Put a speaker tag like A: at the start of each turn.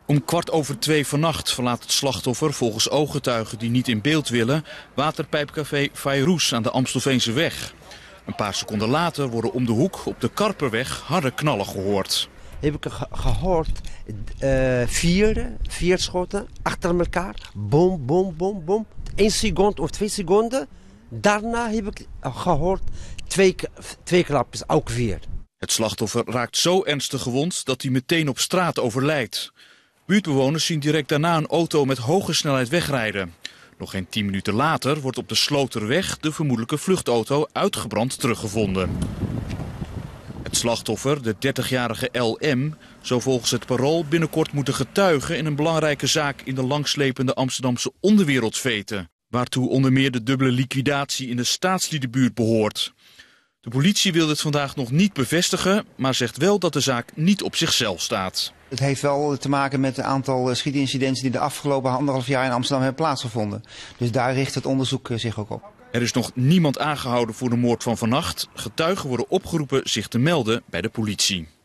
A: Om 2:15 vannacht verlaat het slachtoffer, volgens ooggetuigen die niet in beeld willen, waterpijpcafé Fayrouz aan de Amstelveense weg. Een paar seconden later worden om de hoek op de Karperweg harde knallen gehoord.
B: Heb ik gehoord, vier schoten achter elkaar. Boom, boom, boom, boom. 1 seconde of 2 seconden. Daarna heb ik gehoord twee klapjes, ook weer.
A: Het slachtoffer raakt zo ernstig gewond dat hij meteen op straat overlijdt. Buurtbewoners zien direct daarna een auto met hoge snelheid wegrijden. Nog geen 10 minuten later wordt op de Sloterweg de vermoedelijke vluchtauto uitgebrand teruggevonden. Het slachtoffer, de 30-jarige LM, zou volgens het Parool binnenkort moeten getuigen in een belangrijke zaak in de langslepende Amsterdamse onderwereldveten, waartoe onder meer de dubbele liquidatie in de Staatsliedenbuurt behoort. De politie wil dit vandaag nog niet bevestigen, maar zegt wel dat de zaak niet op zichzelf staat.
C: Het heeft wel te maken met een aantal schietincidenten die de afgelopen 1,5 jaar in Amsterdam hebben plaatsgevonden. Dus daar richt het onderzoek zich ook op.
A: Er is nog niemand aangehouden voor de moord van vannacht. Getuigen worden opgeroepen zich te melden bij de politie.